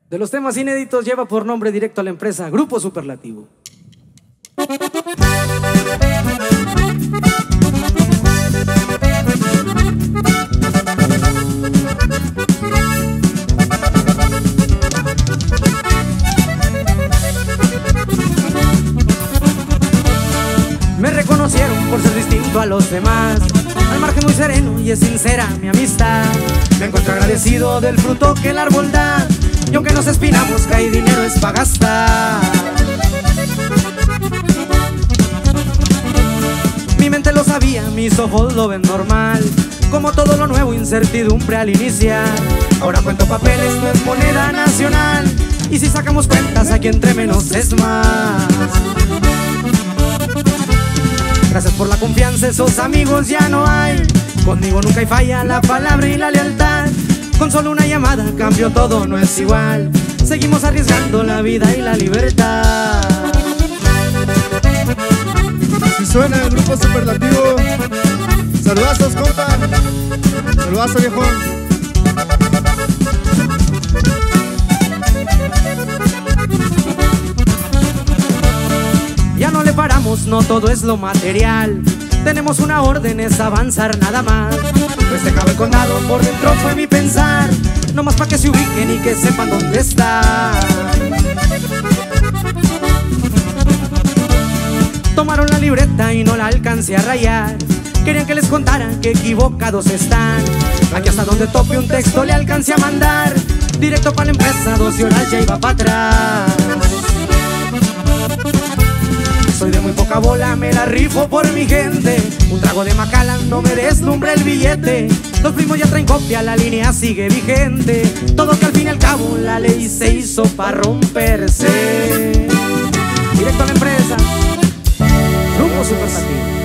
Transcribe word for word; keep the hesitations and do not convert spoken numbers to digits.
De los temas inéditos lleva por nombre directo a la empresa Grupo Superlativo. Me reconocieron por ser distinto a los demás, al margen muy sereno y es sincera mi amistad. Me encuentro agradecido del fruto que el árbol da, y aunque nos espinamos que hay dinero es pa' gastar. Mi mente lo sabía, mis ojos lo ven normal, como todo lo nuevo incertidumbre al iniciar. Ahora cuento papeles, no es moneda nacional, y si sacamos cuentas aquí entre menos es más. Gracias por la confianza, esos amigos ya no hay. Conmigo nunca hay falla, la palabra y la lealtad. Con solo una llamada cambio todo, no es igual. Seguimos arriesgando la vida y la libertad. Si suena el Grupo Superlativo. Saludazos, compa. Saludazo, viejo. Ya no le paramos, no todo es lo material. Tenemos una orden, es avanzar nada más. Pues dejaba el condado, por dentro fue mi pensar. No más pa' que se ubiquen y que sepan dónde está. Tomaron la libreta y no la alcancé a rayar. Querían que les contara que equivocados están. Aquí hasta donde tope un texto le alcancé a mandar. Directo pa' la empresa, doce horas ya iba pa' atrás. Soy de muy poca bola, me la rifo por mi gente. Un trago de Macallan no me deslumbra el billete. Los primos ya traen copia, la línea sigue vigente. Todo que al fin y al cabo la ley se hizo pa' romperse. Directo a la empresa Grupo Superlativo.